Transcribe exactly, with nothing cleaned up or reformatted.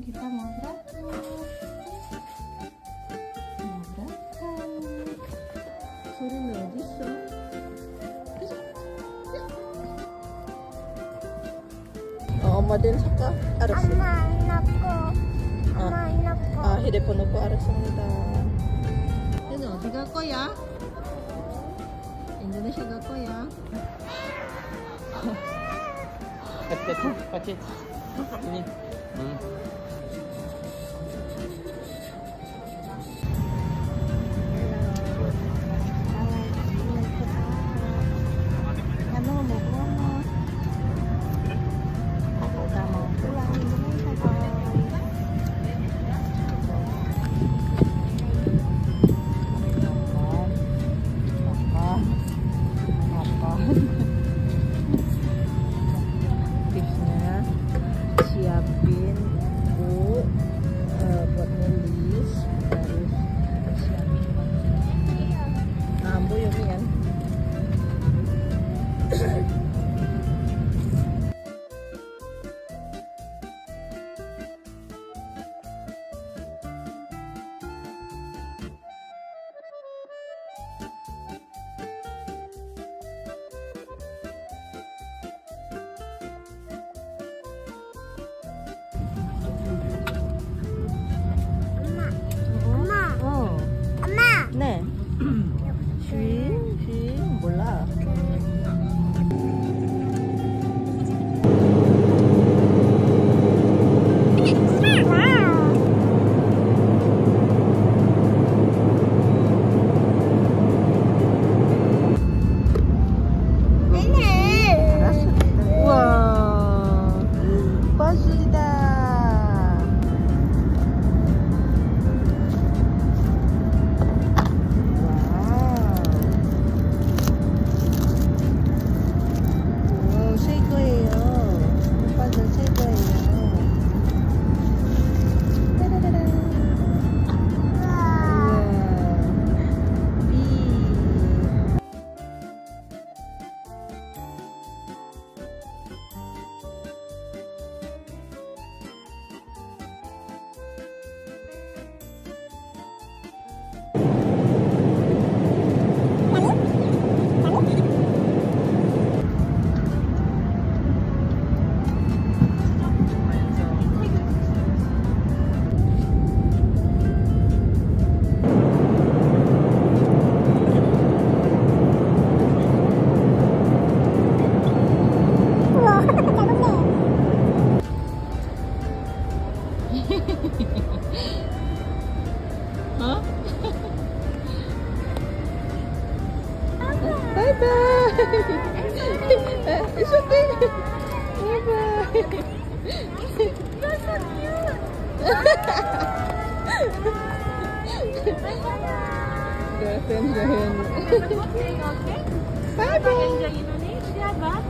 kita mau berangkat. Mau berangkat. 소리는 어딨어? 어, 엄마 된 살까? 알았어. 엄마 안 넣고. 엄마 안 넣고. 아, 휴대폰 넣고 알았습니다. 얘는 어디 갈 거야? 인도네시아 갈 거야? 같이 같이 ini hmm. Siapin buku uh, buat nulis, terus siapin nah, ambo yuk kan. 네. 쥐? 쥐? 몰라. 알았어. 우와. 버스이다. Huh? Bye bye. It's okay. Bye bye. You're so cute. Girlfriend, girlfriend. Okay. Bye bye. Indonesia, bye.